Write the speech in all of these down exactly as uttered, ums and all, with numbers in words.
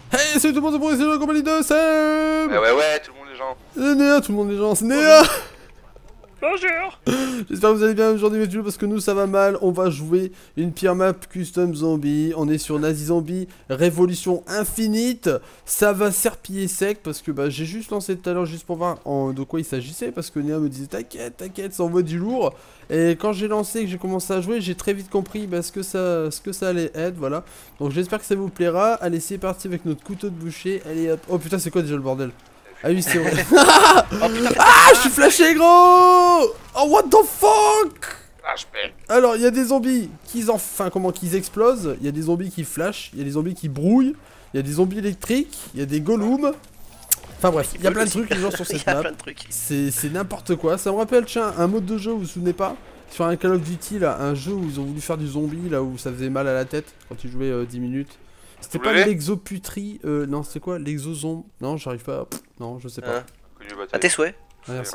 Hey, salut tout le monde, c'est pour essayer de la compagnie de Seb. Ouais, ouais, ouais, tout le monde les gens. C'est Néa, tout le monde les gens, c'est Néa. Bonjour. J'espère que vous allez bien aujourd'hui, mes petits loups, parce que nous ça va mal. On va jouer une pire map custom zombie. On est sur Nazi Zombie, Révolution Infinite. Ça va serpiller sec, parce que bah, j'ai juste lancé tout à l'heure juste pour voir en, de quoi il s'agissait. Parce que Néa me disait t'inquiète, t'inquiète, ça envoie du lourd. Et quand j'ai lancé et que j'ai commencé à jouer, j'ai très vite compris bah, ce, que ça, ce que ça allait être, voilà. Donc j'espère que ça vous plaira. Allez, c'est parti avec notre couteau de boucher. Allez hop. Oh putain, c'est quoi déjà le bordel? Ah oui, c'est vrai. Oh putain, ah, je suis flashé, gros. Oh, what the fuck. Ah, je paie. Alors, il y a des zombies qui enfin comment qu'ils explosent, il y a des zombies qui flashent, il y a des zombies qui brouillent, il y a des zombies électriques, il y a des golems. Enfin bref, il y a plein de trucs les gens sur cette map. C'est n'importe quoi. Ça me rappelle, tiens, un mode de jeu, vous vous souvenez pas? Sur un Call of Duty, là, un jeu où ils ont voulu faire du zombie, là où ça faisait mal à la tête quand ils jouaient euh, dix minutes. C'était pas l'exoputrie, euh, non, c'était quoi? L'exozombe? Non, j'arrive pas. Pff, non, je sais pas. Hein. À tes souhaits. Ah, merci.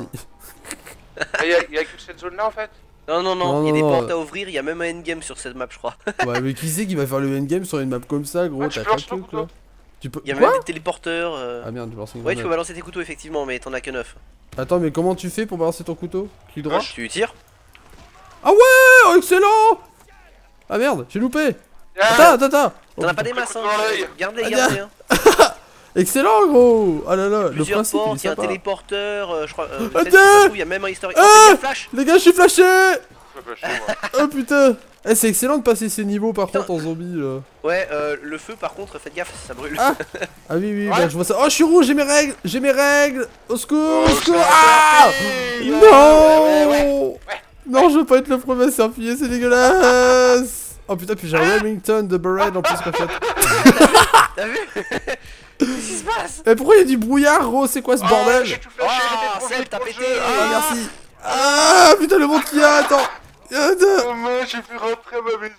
Il y, a, y a que cette zone là en fait? Non, non, non, il y a non, des non. portes à ouvrir, il y a même un endgame sur cette map, je crois. Ouais, mais qui c'est qui va faire le endgame sur une map comme ça, gros? Ah, tu T'as peux pas lancer le ton truc là? couteau. Tu peux. Il y a Quoi même des téléporteurs. Euh... Ah merde, je lance une Ouais, tu peux grenade. balancer tes couteaux, effectivement, mais t'en as que neuf. Attends, mais comment tu fais pour balancer ton couteau? Clic droit? Tu tires. Ah ouais, oh, excellent. Ah merde, j'ai loupé. Ah, Attends, attends, attends. T'en as pas des masses, hein. couteau dans l'œil. Garde-les, Ah, garde-les. Hein. Excellent, gros. Ah là là, le Plusieurs principe il est portes, il y a un sympa. téléporteur, euh, je crois. Euh, Attends. peut-être que ça se trouve, il y a même un historique. Ah. Oh, fais flash. Les gars, je suis flashé. Je peux pas chez moi. Oh putain. Eh, c'est excellent de passer ces niveaux par contre en zombie là. Ouais, euh, le feu, par contre, faites gaffe, ça brûle. Ah. Ah oui, oui, Ouais. bah je vois ça. Oh, je suis rouge, j'ai mes règles. J'ai mes règles. Au secours, Oh, au secours. ça Ah. serpille. Non. Ouais, ouais, ouais. Non, je veux pas être le premier à se faire piller, c'est dégueulasse. Oh putain, puis j'ai un Remington de Barrett en plus qu'en fait. T'as vu? Qu'est-ce qui se passe? Mais pourquoi il y a du brouillard, gros? C'est quoi ce Oh, bordel? j'ai tout flashé, Oh, j'étais trop Seb, vite t'as pour le pété. jeu. Ah, merci. Ah, putain, le monde qu'il y a, attends. Attends. Oh, mais j'ai fait rentrer à ma maison.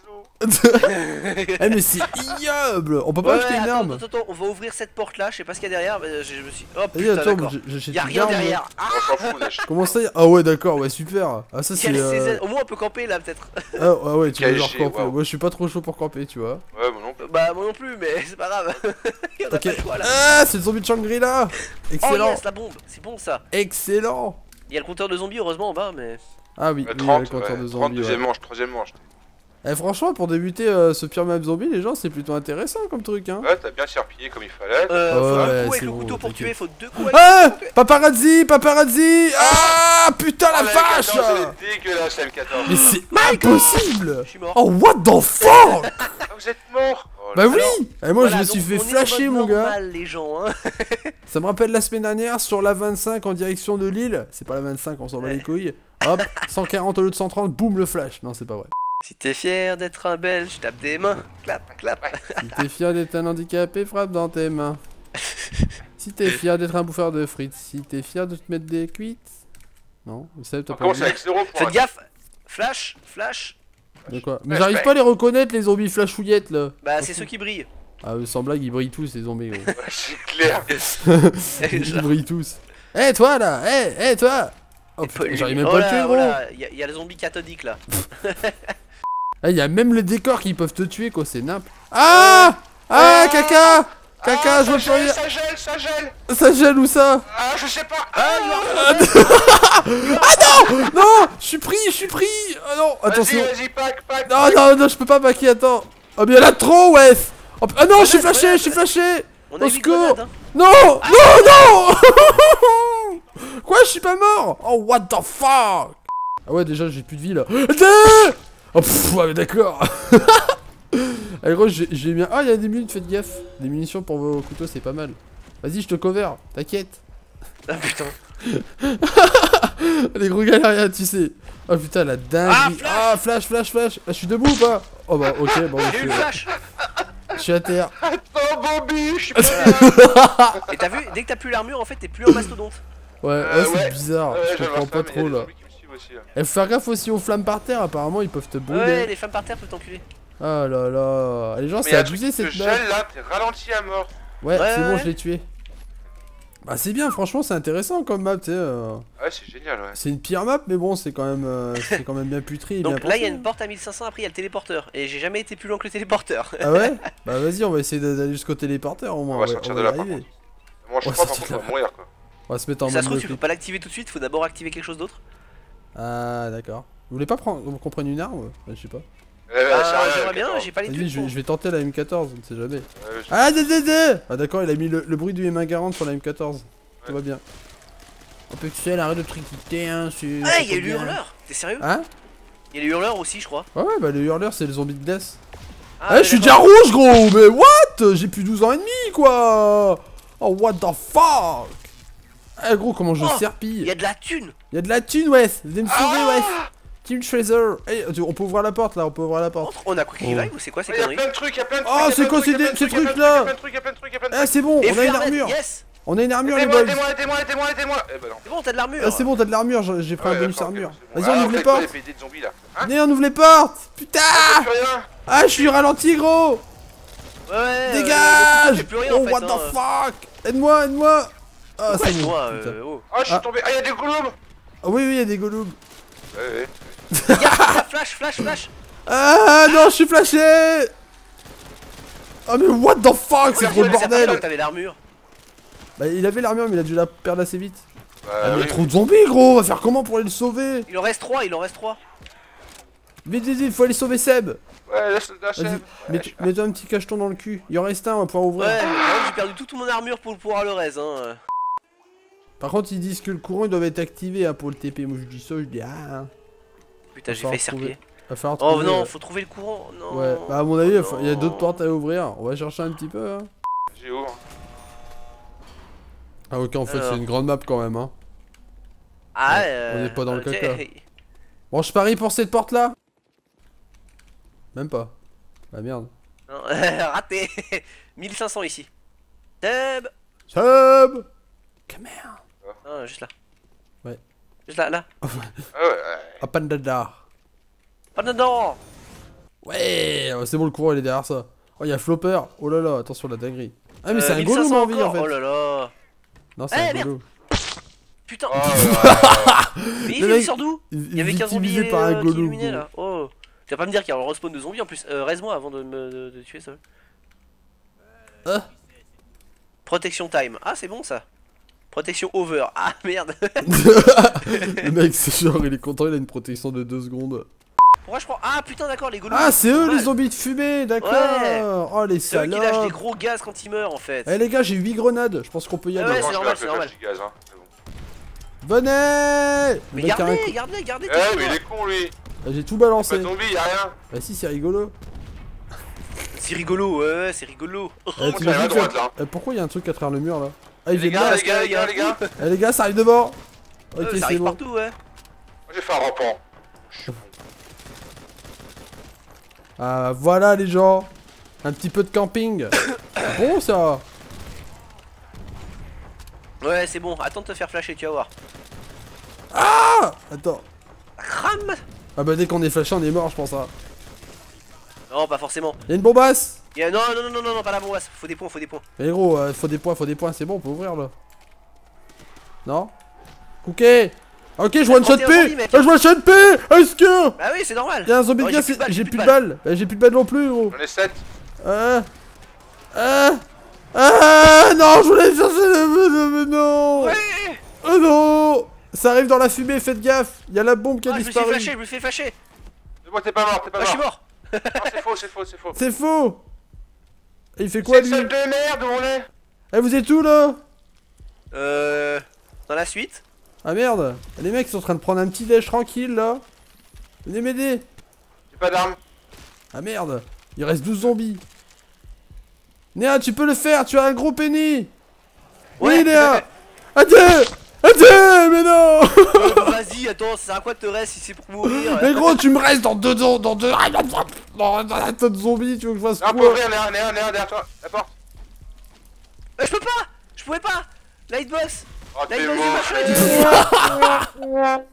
Eh, mais c'est ignoble. On peut pas Ouais, acheter une attends, arme. attends, attends, on va ouvrir cette porte là, je sais pas ce qu'il y a derrière, mais je, je me suis. Oh Vas-y, putain, attends, d'accord. j'achète Y'a une rien arme. derrière. Ah, On s'en fout, on achète. Comment ça y est? Ah ouais, d'accord, ouais, super. Ah, ça il y c'est. a le euh, C Z. Au moins on peut camper là peut-être. Ah, ah ouais, tu veux genre Caché, camper. waouh. Moi, je suis pas trop chaud pour camper, tu vois. Ouais, moi non plus. Bah moi non plus, mais c'est pas grave. Il y en a Ok. pas le choix là. Ah, c'est le zombie de Shangri-La. Oh Excellent. yes, la bombe, c'est bon ça. Excellent. Il y a le compteur de zombies heureusement en bas, mais. Ah oui, Euh, oui, trente, le compteur ouais, de trente, zombies. deuxième Ouais. manche, troisième manche. Eh, franchement, pour débuter euh, ce pire map zombie, les gens, c'est plutôt intéressant comme truc, hein. Ouais, t'as bien serpillé comme il fallait. Euh, Ah faut ouais, un coup c'est avec le bon, couteau pour t'inquiète. tuer, faut deux coups avec Ah, le couteau pour tuer. paparazzi, paparazzi. Ah, putain la Oh, vache. M quatorze, elle est dégueulasse, la M quatorze. Mais c'est impossible. Je suis mort. Oh, what the fuck. Ah, vous êtes mort. Oh, Bah là. oui. Alors, Et moi, Voilà, je me suis donc, fait on est en flasher, mode mon gars. normal, les gens, hein. Ça me rappelle la semaine dernière sur la vingt-cinq en direction de Lille. C'est pas la vingt-cinq, on s'en bat les couilles. Hop, cent quarante au lieu de cent trente, boum le flash. Non, c'est pas vrai. Si t'es fier d'être un belge, tape des mains. Clap, clap. Si t'es fier d'être un handicapé, frappe dans tes mains. Si t'es fier d'être un bouffeur de frites, si t'es fier de te mettre des cuites. Non, vous savez, t'as On pas commence dit. avec zéro points. Faites gaffe. Flash, flash. De quoi? Mais Ouais, j'arrive je pas à les reconnaître, les zombies flashouillettes là. Bah c'est ceux qui brillent. Ah, eux, sans blague, ils brillent tous, les zombies, gros. Ouais, c'est clair. Ils brillent tous. Eh, toi là! Eh, eh, toi! Oh putain, j'arrive même pas à le tuer, gros! Il y, a- y a le zombie cathodique là. Eh, y a même les décors qui peuvent te tuer, quoi, c'est nimp. Ah! Ah, Ah! caca! Caca, Ah, je vois ça plus rien! gèle, ça gèle, ça gèle. Ça gèle où ça? Ah, je sais pas. Ah, Ah, Non! Je suis pris, je suis pris! Ah non, vas-y, attention! vas-y, pack, pack. Non, non, non, je peux pas baquer, attends! Oh, mais y'en a trop, ouais! Oh, ah non, je suis flashé, je suis flashé! On Au a huit secours! grenades, hein. Non! Non, non! Quoi, je suis pas mort? Oh, what the fuck? Ah ouais, déjà, j'ai plus de vie, là. Attends! Oh, pff, ouais, mais d'accord. Allez, gros, j'ai j'ai bien... Ah, il y a des munitions, faites gaffe. Des munitions pour vos couteaux, c'est pas mal. Vas-y, je te cover, t'inquiète. Ah putain. Les gros galériens, tu sais. Oh putain, la dinguerie. Ah, Ah, flash, flash, flash. Ah, je suis debout ou pas? Oh bah, ok, bon, je J'ai eu suis, le flash. je suis à terre. Attends, Bobby, je suis pas là. Et t'as vu, dès que t'as plus l'armure, en fait, t'es plus en mastodonte. Ouais, Euh, ouais, c'est ouais. bizarre. Ouais, je j'avais comprends un pas flamme, il y a trop des là. zombies qui me suivent aussi, là. Et faut faire gaffe aussi aux flammes par terre, apparemment ils peuvent te brûler. Ouais, les femmes par terre peuvent t'enculer. Ah là là. Les gens, Mais c'est y a un truc abusé qui te cette map. gèle là, t'es ralenti à mort. Ouais, Ouais, c'est bon, ouais. je l'ai tué. Bah c'est bien, franchement c'est intéressant comme map, tu sais. euh, Ouais, c'est génial, ouais. C'est une pire map, mais bon, c'est quand même, euh, c'est quand même bien putri et bien Donc là, il y a pensé. une porte à mille cinq cents, après il y a le téléporteur. Et j'ai jamais été plus loin que le téléporteur. Ah ouais? Bah vas-y, on va essayer d'aller jusqu'au téléporteur au moins. On va sortir de y là, par arriver. Moi, je Ouais, crois ça, par contre, c'est on va mourir, quoi. On va se mettre en Ça se mode trouve, tu peux lock. pas l'activer tout de suite, faut d'abord activer quelque chose d'autre. Ah d'accord. Vous voulez pas prendre qu'on prenne une arme? Bah, je sais pas. Euh, Ah, c'est rien, j'aimerais bien, quatorze. j'ai pas les Vas-y, thunes. je, vais- pour. je vais tenter la M quatorze, on ne sait jamais. Ouais, je- Ah, dédé. Ah d'accord, il a mis le, le bruit du M un quarante sur la M quatorze. Tout va bien. Un peu seul, arrête de triquiter, hein. c'est- Ah, c'est il y a eu le bien. hurleur. T'es sérieux? Hein? Il y a le hurleur aussi, je crois. Ouais, ouais, bah le hurleur, c'est le zombie de glace. Ah, Eh, ouais, je suis d'accord. déjà rouge, gros. Mais what? J'ai plus douze ans et demi, quoi. Oh, what the fuck? Eh, gros, comment je Oh, serpille. Il y a de la thune. Y'a de la thune, Wes. Venez me sauver, Ah Wes. Team Treasure. Eh, tu- on peut ouvrir la porte, là. On peut ouvrir la porte. Entre- On a quoi qui Oh. revive ou c'est quoi ces Il y a conneries? plein de trucs, il y a plein de trucs. Oh, il y a c'est plein de quoi trucs, ces il y a dé- plein de ces trucs, il y a plein de trucs-là? trucs, il y a plein de trucs, il y a plein de trucs, il y a plein de Eh, trucs. c'est bon, Et on a une Flairnet, armure. yes. On a une armure, les Aidez-moi, boys. aidez-moi, aidez-moi, aidez-moi, aidez-moi. Eh ben non. C'est bon, t'as de l'armure. Ah, c'est bon, t'as de l'armure. j'ai- J'ai pris un Ouais, bonus d'accord, ok, armure. c'est bon. Vas-y, on Ah, ouvre les faites pas portes. les P D de zombies là. Hein? Venez, on ouvre les portes. Putain. Ah, plus rien. Ah, je suis ralenti, gros. Ouais, ouais. Dégage. J'ai plus rien Oh, en fait. what the hein. fuck. Aide-moi, aide-moi. Ah, Ouais, c'est bon. toi, putain. euh, oh. Oh, je suis Ah. tombé. Ah, il y a des golems. Ah, oui, oui, il y a des golems. Ouais, ouais. Regarde, flash, flash, flash. Ah non, je suis flashé. Ah mais what the fuck, c'est Ouais, trop le c'est pas grave, bordel. T'avais l'armure. Bah il avait l'armure mais il a dû la perdre assez vite. Bah, Ah mais il y oui. a trop de zombies gros, on va faire comment pour aller le sauver? Il en reste trois, il en reste trois. Vite vite vite, faut aller sauver Seb. Ouais, laisse la Vas-y, chèvre. mets- mets-toi un petit cacheton dans le cul. Il en reste un, on va pouvoir ouvrir. Ouais, mais par contre, j'ai perdu toute mon armure pour pouvoir le reste. Hein. Par contre ils disent que le courant il doit être activé hein, pour le T P. Moi je dis ça, je dis ah. Putain, j'ai Va failli falloir serpiller. Va falloir Oh trouver, non, euh, faut trouver le courant. Non. Ouais, bah à mon avis il Oh, faut- il y a d'autres non. portes à ouvrir. On va chercher un petit peu hein. J'ai où? Ah ok en fait Alors. c'est une grande map quand même hein. Ah, Ouais, euh, on est pas dans le ok. caca. Bon je parie pour cette porte là. Même pas. Bah merde. Non, raté. mille cinq cents ici. Seb. Seb. Caméra. Non, juste là. Ouais. Juste là, là. Ah ouais, ouais. Ah pandada. Pas dedans. Ouais, oh, c'est bon le courant il est derrière ça. Oh il y a Flopper. Oh là là, attention la dinguerie. Ah mais Euh, c'est un mille golem cinq cents en vie en encore. fait. Oh là là. Non c'est Eh, un merde. golem. Putain. Oh, ouais. Mais Le il mec, sort d'où? Il Il y avait qu'un zombie victimisé par un euh, qui golem. illuminait gros. là. Oh. Tu vas pas me dire qu'il y a un respawn de zombies en plus. Euh, Reste-moi avant de me de, de tuer ça. Ah. Protection time. Ah, c'est bon ça. Protection over. Ah merde. Le mec c'est genre il est content, il a une protection de deux secondes. Pourquoi je prends. Ah putain, d'accord, les golems. Ah c'est eux les Mal. zombies de fumée, d'accord. Ouais. Oh les C'est eux qui lâchent des salopes. gros gaz quand ils meurent en fait. Eh les gars j'ai huit grenades, je pense qu'on peut y Ah aller. ouais, Moi, c'est je normal, fais c'est la normal. flash du gaz, hein. C'est bon. Venez. Le Mais mec a un gardez, coup- gardez, gardez. Eh, mais il est con lui. Ah, j'ai tout Pas balancé. de zombie, y'a rien. Bah si c'est rigolo. C'est rigolo, ouais, ouais, c'est rigolo. Eh, Moi, t'imagines je vais à que- droite là. Eh, pourquoi il y a un truc à travers le mur là? Ah il Les vient de gars, là. les gars, les gars, les gars. Eh les gars ça arrive devant. Ok Euh, ça c'est arrive bon. partout, ouais. Moi, j'ai fait un rampant. Ah voilà les gens. Un petit peu de camping. Bon ça. Ouais, c'est bon, attends de te faire flasher, tu vas voir. Ah attends. Crame. Ah bah dès qu'on est flashé on est mort je pense hein. Non, pas forcément. Y'a une bombasse. Il y a- Non, non, non, non, non, non, pas la bombasse. Faut des points, faut des points. Mais gros, euh, faut des points, faut des points, c'est bon, on peut ouvrir là. Non? Cooké. Ok, je one shot trente et un zombies, P. mec. Ah, je one shot P. Est-ce que Bah oui, c'est normal. y'a un zombie Oh, de j'ai gaz? plus de balles, J'ai plus de balles. Bah, J'ai plus de balles non plus gros. J'en ai sept. Ah. Ah. Ah non, je voulais chercher le mais non. Ouais. Oh non. Ça arrive dans la fumée, faites gaffe. Y'a la bombe qui a Ah, je me suis fait disparu. flasher, je me suis fait flasher. Mais moi, t'es pas mort, t'es pas Ah, je suis mort. mort. Non, c'est faux, c'est faux, c'est faux. C'est faux. Et il fait quoi C'est le lui? seul de merde où on est. Eh vous êtes où là? Euh. Dans la suite. Ah merde. Les mecs sont en train de prendre un petit déj tranquille là. Venez m'aider. J'ai pas d'armes. Ah merde, il reste douze zombies. Néa, tu peux le faire, tu as un gros penny. Ouais. Oui Néa. Adieu. Adieu, mais non. Euh, bah, Vas-y, attends, ça sert à quoi de te reste si c'est pour mourir? Mais gros, tu me restes dans deux dans, dans deux dans, dans la tonne de zombies, tu veux que je fasse Non, pour quoi? ouvrir, Néa, Néa, Néa, derrière toi. La porte. Euh, je peux pas. Je pouvais pas. Light boss. Oh, Light t'es boss, mort. du machin.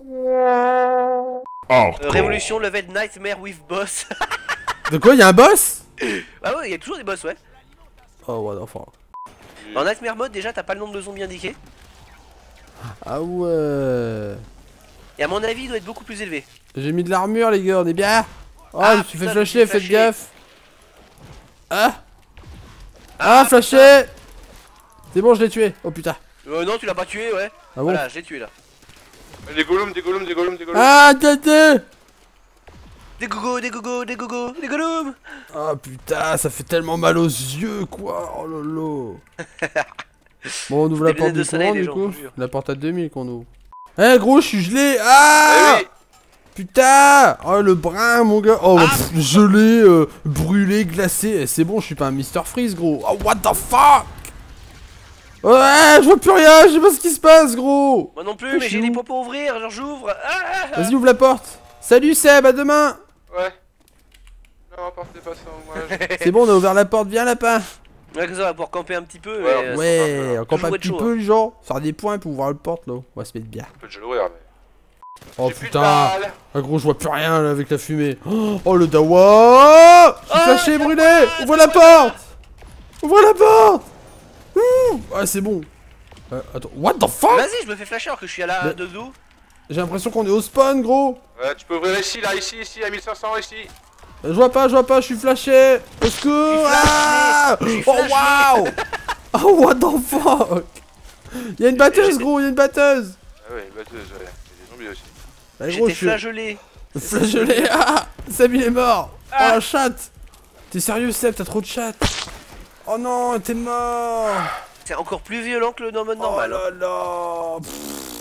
Euh, Révolution level Nightmare with boss. De quoi, il y a un boss? Ah ouais, il y a toujours des boss, ouais. Oh what the fuck. En Nightmare Mode, déjà, t'as pas le nombre de zombies indiqué. Ah ouais. Et à mon avis, il doit être beaucoup plus élevé. J'ai mis de l'armure, les gars, on est bien. Oh, Ah, je me suis fait putain, flasher, je me suis faites flashé. gaffe. Ah Ah, flashé. C'est bon, je l'ai tué. Oh putain. Euh, non, tu l'as pas tué, ouais. Ah bon? Voilà, j'ai tué là. Des golems, des golems, des golems, des golems. Ah, tété. Des gogo, des gogo, des gogo, des golems. Ah putain, ça fait tellement mal aux yeux, quoi. Oh lolo. Bon, on ouvre la C'était porte lunettes de du soleil, courant, les du gens, coup. je vous jure. La porte à deux mille qu'on ouvre. Eh gros, je suis gelé. Ah Eh oui. putain. Oh le brun, mon gars. Oh, Ah, pff, gelé, euh, brûlé, glacé. Eh, c'est bon, je suis pas un mister Freeze, gros. Oh, what the fuck. Ouais, je vois plus rien, je sais pas ce qui se passe, gros. Moi non plus, Ah, je mais suis j'ai des où pots pour ouvrir, genre j'ouvre. Ah, ah, Vas-y, ouvre la porte. Salut Seb, à demain. Ouais. Non, partez pas ça, moi. je- C'est bon, on a ouvert la porte, viens lapin. Ouais, comme ça, on va pouvoir camper un petit peu. Ouais, et, euh, Ouais, encore toujours pas un être petit chaud, peu, les gens. Faire des points pour ouvrir la porte, là. On va se mettre bien. On peut déjà l'ouvrir, mais. Oh J'ai plus de putain. balles. Ah gros, je vois plus rien là avec la fumée. Oh, oh, le dawa. Je suis Oh, flashé, y'a brûlé. pas, Ouvre y'a la porte. Ouvre la porte. Ouh. Ah, c'est bon. Euh, attends, what the fuck? Vas-y, je me fais flasher alors que je suis à la Mais- de dos. J'ai l'impression qu'on est au spawn, gros. Ouais, tu peux ouvrir ici, là, ici, ici, à mille cinq cents, ici. Je vois pas, je vois pas, je suis flashé. Au secours. Ah. Je suis Oh flashé. waouh. Oh what the fuck. Y'a une batteuse, gros, y'a une batteuse. Ah ouais, une batteuse, ouais. Il y a des zombies aussi. Ah, gros, J'étais je suis flageolé. flagellé. Ah, Seb il est mort. Oh la chatte. T'es sérieux Seb, t'as trop de chatte. Oh non, t'es mort. C'est encore plus violent que le mode normal. Oh hein. là là. Pff.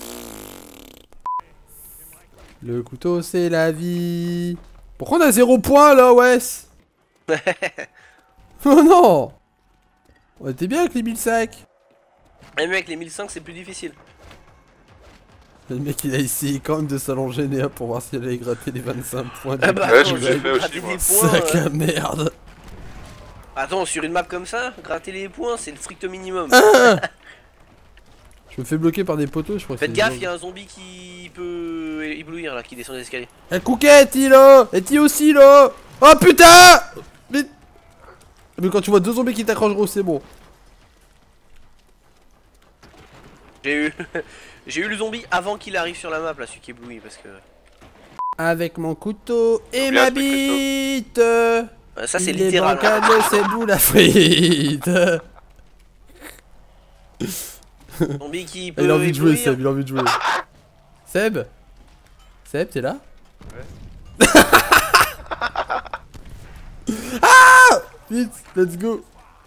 Le couteau c'est la vie. Pourquoi on a zéro point là, Wes? Oh non. On était bien avec les mille cinq. Et mec, les mille cinq c'est plus difficile. Le mec il a essayé quand même de s'allonger Néa pour voir si elle allait gratter les vingt-cinq points. Ah bah Ouais, attends, je me je suis vais fait aussi, gratter moi. des points. Sac euh. à merde. Attends, sur une map comme ça, gratter les points c'est le strict minimum. Ah. Je me fais bloquer par des poteaux, je crois. que Faites c'est gaffe, des il y a un zombie qui peut éblouir là, qui descend les escaliers. Eh Couquette, il là. Et ti aussi là. Oh putain. Mais... Mais quand tu vois deux zombies qui t'accrochent gros, c'est bon. J'ai eu j'ai eu le zombie avant qu'il arrive sur la map là, celui qui éblouit parce que. Avec mon couteau et Bien, ma ce couteau. bite. Euh, Ça c'est Il est littéral. hein. bancal, c'est boule à frites. Zombie qui peut Il a envie de jouer, éblouir. Seb, il a envie de jouer. Seb Seb, t'es là? Ouais. Ah. Vite, let's go.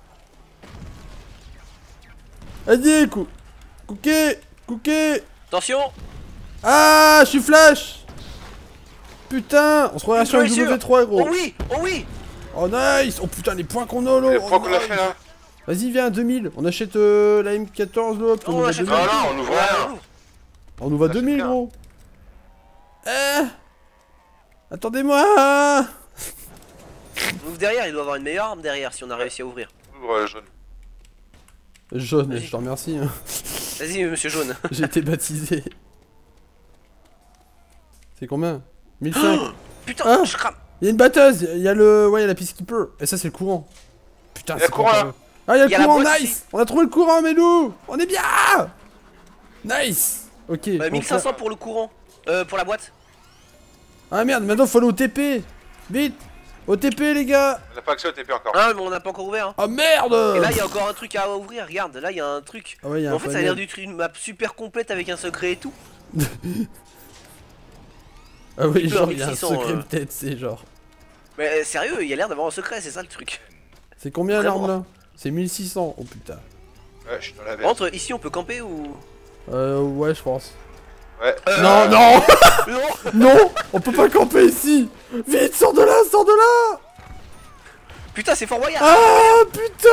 Allez, cou... Couquet, Couquet. Attention. Ah, je suis flash. Putain, on se croirait sur un Une blessure. W trois gros. Oh oui, oh oui. Oh nice. Oh putain, les points qu'on a là. Les Oh, points qu'on a nice. fait là. Vas-y, viens, deux mille. On achète euh, la M quatorze là. puis Non, on on nous va achète deux mille. Ah non, on ouvre Ouais, rien. on ouvre. On nous va Ça, deux mille c'est bien. gros. Eh. Attendez-moi. On ouvre derrière, il doit avoir une meilleure arme derrière si on a réussi à ouvrir. On ouvre le jaune. Jaune, Vas-y. je te remercie. hein. Vas-y, monsieur jaune. J'ai été baptisé. C'est combien? mille cinq. Putain, Ah. je crame. Il y a une batteuse, il y a le. Ouais, il y a la peacekeeper. Et ça, c'est le courant. Putain, Il y a c'est le courant, encore- Ah, il y a le Il y a la courant, boîte nice. ici. On a trouvé le courant, mais nous on est bien. Nice. Ok. Euh, donc mille cinq cents là- pour le courant. Euh, pour la boîte. Ah merde, maintenant faut aller au T P. Vite. Au T P, les gars. On n'a pas accès au T P encore. Ah, mais on n'a pas encore ouvert. hein. Ah merde. Et là, il y a encore un truc à ouvrir. Regarde, là, il y a un truc. Ah ouais, il y a Mais un en fait, ça a l'air panel. d'être une map super complète avec un secret et tout. Ah oui, peu genre un il y a un mille six cents, secret euh. peut-être, c'est genre. Mais euh, sérieux, il y a l'air d'avoir un secret, c'est ça le truc. C'est combien Vraiment. l'arme là? C'est mille six cents. Oh putain. Ouais, je suis dans la veste. Entre ici, on peut camper ou. Euh, ouais, je pense. Ouais. Euh, Non, non. Non. Non, on peut pas camper ici. Vite, sors de là, sors de là. Putain, c'est Fort Boyard. Ah putain.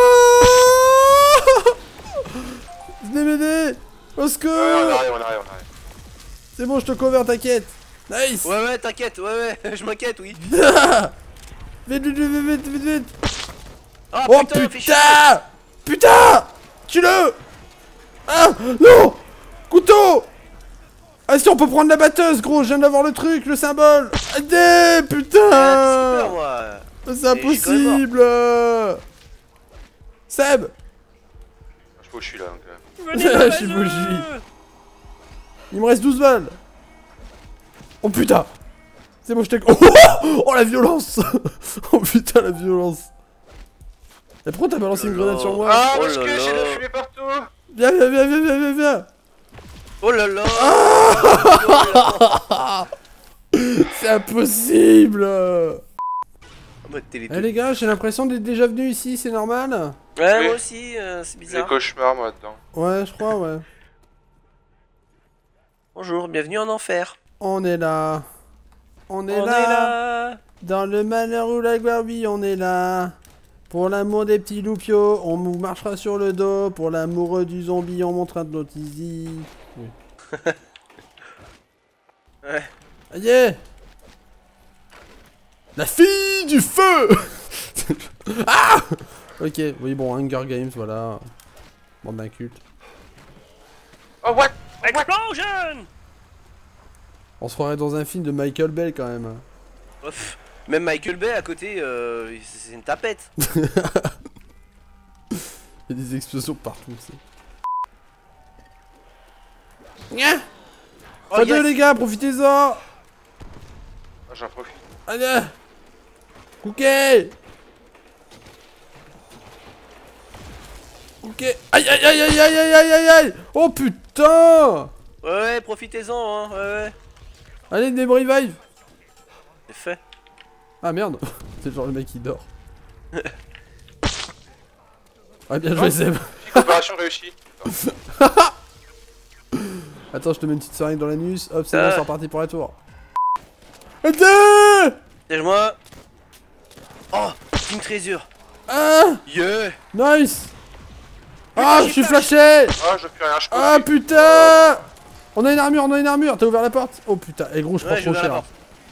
Venez m'aider. Au secours. Ouais, on arrive, on arrive, on arrive. C'est bon, je te cover, t'inquiète. Nice. Ouais, ouais, t'inquiète, ouais, ouais, je m'inquiète, oui. Vite, vite, vite, vite, vite, vite. Ah, Oh putain, fais chier. putain. Putain. Tue-le. Ah non. Couteau. Ah si, on peut prendre la batteuse, gros. Je viens d'avoir le truc, le symbole. Allez, Ah, super, putain. moi. C'est je suis quand même impossible. Seb. sais pas où je suis là donc. Euh... Venez, Je suis beau, je suis. Il me reste douze balles. Oh putain. C'est bon, je t'ai... Oh, oh la violence. Oh putain, la violence. Et pourquoi t'as balancé une grenade sur moi? Ah, Oh parce là que là. j'ai de la fumée partout. Viens, viens, viens, viens, viens, viens, viens. Oh là là. Ah c'est impossible. En mode télé. Eh les gars, j'ai l'impression d'être déjà venu ici, c'est normal? Ouais, Oui. moi aussi, euh, c'est J'ai des bizarre. cauchemars moi là-dedans. Ouais, je crois, ouais. Bonjour, bienvenue en enfer. On est là. On est On là. est là. Dans le malheur ou la gloire, oui, on est là. Pour l'amour des petits loupiaux, on vous marchera sur le dos. Pour l'amoureux du zombie, on montrera de notre easy. Oui. Ouais. Aïe! La fille du feu. Ah. Ok, oui, bon, Hunger Games, voilà. Bande d'incultes. Oh what? Explosion. On se croirait dans un film de Michael Bay quand même. Ouf. Même Michael Bay à côté, euh, c'est une tapette. Il y a des explosions partout, c'est. Nya Oh, Pas deux yes. les gars, profitez-en. Ah, j'en profite. Allez. Cookie. Ok. Aïe aïe aïe aïe aïe aïe aïe aïe aïe. Oh putain. Ouais, ouais, profitez-en, hein, ouais, ouais. Allez, des revive. C'est fait. Ah merde. C'est genre le mec qui dort. Ouais, bien joué Seb. Opération réussie. Attends, je te mets une petite seringue dans l'anus. Hop, c'est Ah. bon, c'est reparti pour la tour. Attends. Lège-moi. Oh, Team Treasure. Ah. Yeah. Nice. Ah, j'ai je suis flash. flashé. Ah, je peux rien, je peux Ah plus. putain. On a une armure, on a une armure. T'as ouvert la porte? Oh putain, et gros, je prends Ouais, trop j'ouvre la cher.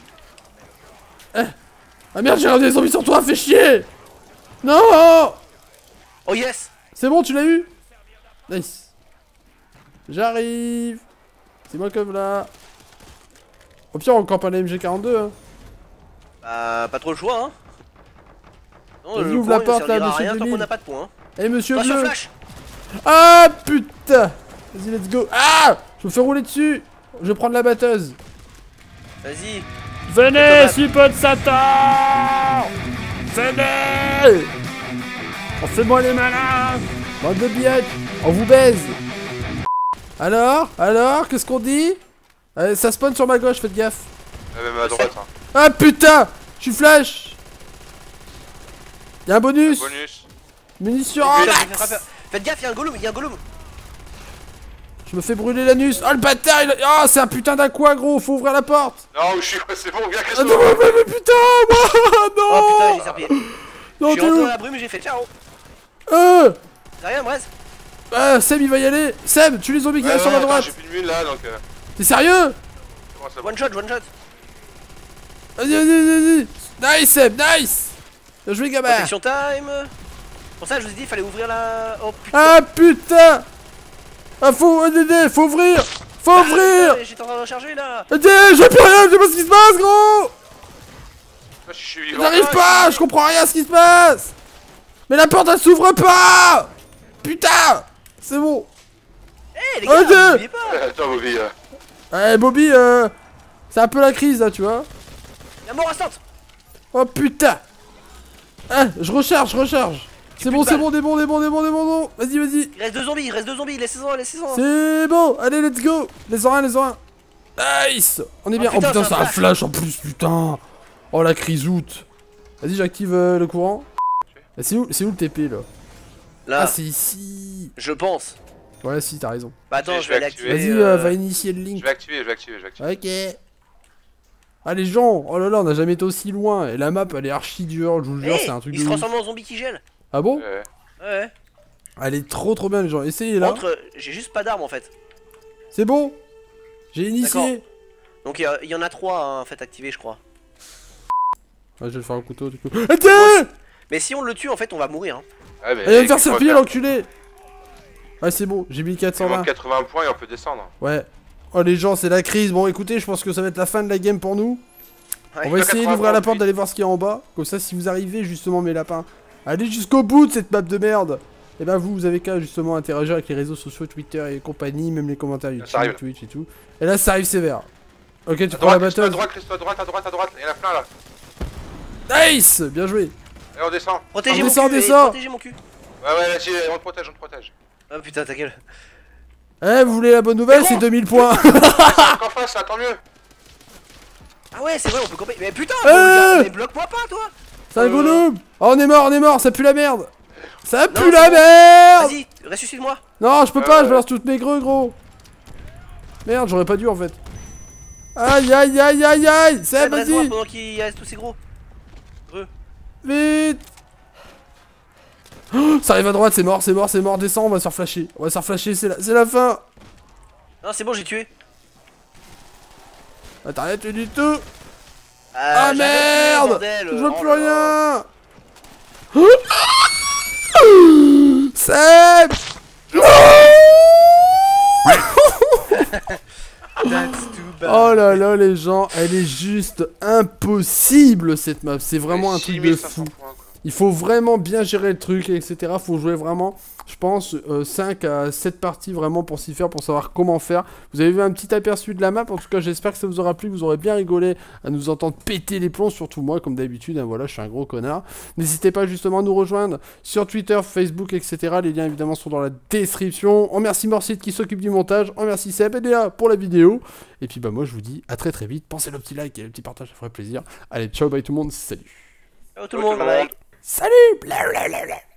porte. Ah merde, j'ai regardé des zombies sur toi, fais chier. Non. Oh yes. C'est bon, tu l'as eu? Nice. J'arrive. C'est moi comme là. Au pire, on campe un M G quarante-deux. Hein. Bah, pas trop le choix, hein. Non, Vas-y, le ouvre point, la il porte, servira là, à monsieur rien tant deux mille. qu'on n'a pas de points. Hein. Eh, monsieur Pas sur bleu. flash. Ah putain. Vas-y, let's go. Ah. Je me fais rouler dessus. Je vais prendre la batteuse. Vas-y. Venez, suppôt de Satan. Venez. On fait moi les malins. Bande de billettes. On vous baise. Alors, alors, qu'est-ce qu'on dit? euh, Ça spawn sur ma gauche, faites gaffe. Ah, même à droite. Hein. Ah putain. Je suis flash. Y'a un bonus. Bonus. Munitions. Putain, Oh, j'ai max. fait frapper. Faites gaffe, y'a un golem, y'a un golem. Je me fais brûler l'anus. Oh le bâtard. Il a... Oh, c'est un putain d'aqua, gros. Faut ouvrir la porte. Non, je suis. C'est bon, viens, Ah, Christophe. non, mais, mais, mais putain, moi. Non. Oh putain, j'ai serpillé. Non, Je suis t'es rentré où? dans la brume et j'ai fait ciao. Euh. T'as rien, Brez? Ah, Seb, il va y aller. Seb, tue les zombies qui Ouais, arrivent sur ouais, la droite. J'ai plus de mine là donc. Euh... T'es sérieux? Comment ça va? One shot, one shot. Vas-y, vas-y, vas-y. Nice, Seb, nice. Bien joué, gamin. Protection time. Pour ça, je vous ai dit, il fallait ouvrir la. Oh putain. Ah putain. Ah, faut, aider, faut ouvrir. Faut Ah, ouvrir. putain, J'étais en train de recharger là. Aidez, j'ai plus rien, je sais pas ce qui se passe, gros. Ah, je suis vivant. J'arrive Ah, pas, je comprends rien à ce qui se passe. Mais la porte, elle s'ouvre pas. Putain. C'est bon. Eh les gars, Oh, Dieu. n'oubliez pas. je suis- Attends, Bobby. euh, Ouais, Bobby, euh, c'est un peu la crise là, tu vois. La mort instant. Oh putain. Ah, je recharge, je recharge. C'est bon, plus de c'est bon, des bons, des bons, des bons, des bons, non. Vas-y, vas-y. Il reste deux zombies, il reste deux zombies, laissez-en, laissez-en. C'est bon, allez, let's go. Les en un, les en un. Nice. On est bien. Oh putain, putain, c'est c'est un un flash en plus, putain. Oh la crisoute. Vas-y, j'active euh, le courant. Ah, c'est où, c'est où le T P là? Là, Ah, c'est ici. je pense. Ouais, si, t'as raison. Bah attends, Je je vais vais aller activer. activer. Vas-y, euh, euh, va initier le Je link. vais activer, je vais activer, je vais activer. Ok. Ah les gens, oh là là, on n'a jamais été aussi loin. Et la map, elle est archi dure, je vous jure, hey, c'est un truc il de se ouf. transforme en zombie qui gèle. Ah bon? Ouais. Ouais. Elle est trop trop bien les gens, essayez là. Entre, j'ai juste pas d'armes en fait. C'est bon. J'ai initié. Donc il y a- il y, en a trois hein, en fait activés, je crois. Ouais, je vais le faire au couteau du coup. Attends. Mais si on le tue, en fait, on va mourir. Hein. Ah, mais Elle va me faire qu'est-ce qu'on serpiller va l'enculé. Ouais, c'est bon, j'ai mis Il quatre cents manque là. quatre-vingts points et on peut descendre. Ouais. Oh les gens, c'est la crise. Bon écoutez, je pense que ça va être la fin de la game pour nous. Ouais. On va essayer quatre-vingts d'ouvrir la points, porte, oui. d'aller voir ce qu'il y a en bas. Comme ça, si vous arrivez justement mes lapins, allez jusqu'au bout de cette map de merde. et ben vous, vous avez qu'à justement interagir avec les réseaux sociaux, Twitter et compagnie, même les commentaires YouTube, arrive. Twitch et tout. Et là, ça arrive sévère. Ok, tu À prends la droite, Christo, à batteuse. droite, Christo, à droite, à droite, à droite. Il y en a plein là. Nice! Bien joué. Et on descend. Protégez On mon descend, cul, eh, descend. protégez mon cul. Ouais, ouais, vas-y, on te protège, on te protège. Ah putain, ta gueule. Eh, vous voulez la bonne nouvelle? C'est deux mille points. En face, là, tant mieux. Ah ouais, c'est vrai, on peut camper. Mais putain, Eh mais regarde, mais bloque-moi pas, toi. C'est un gros noob. Oh, on est mort, on est mort, ça pue la merde. Ça Non, pue c'est la bon. merde. Vas-y, ressuscite-moi. Non, je peux Euh, pas, je ouais. balance toutes mes greux, gros. Merde, j'aurais pas dû en fait. Aïe, aïe, aïe, aïe, aïe. C'est Ouais, reste-moi vas-y. pendant qu'il reste tous ces gros. Vite. Oh, ça arrive à droite, c'est mort, c'est mort, c'est mort. Descends, on va se faire flasher. On va se faire flasher, c'est la, c'est la fin. Non, c'est bon, j'ai tué. Ah, t'as rien tué du tout. Ah, Ah, j'avais tué, merde. bordel. Je vois Oh plus là là. rien. Seb. That's too bad. Oh là là, les gens, elle est juste impossible cette map. C'est vraiment un truc de fou. Il faut vraiment bien gérer le truc, et cetera. Faut jouer vraiment, je pense, euh, cinq à sept parties vraiment pour s'y faire, pour savoir comment faire. Vous avez vu un petit aperçu de la map. En tout cas, j'espère que ça vous aura plu. Vous aurez bien rigolé à nous entendre péter les plombs, surtout moi, comme d'habitude. Hein, voilà, je suis un gros connard. N'hésitez pas justement à nous rejoindre sur Twitter, Facebook, et cetera. Les liens évidemment sont dans la description. On remercie Morcid qui s'occupe du montage. On remercie Seb et Léa pour la vidéo. Et puis bah moi, je vous dis à très très vite. Pensez le petit like et le petit partage, ça ferait plaisir. Allez, ciao, bye tout le monde. Salut. Ciao tout le monde. Bye. Salut. Blablabla.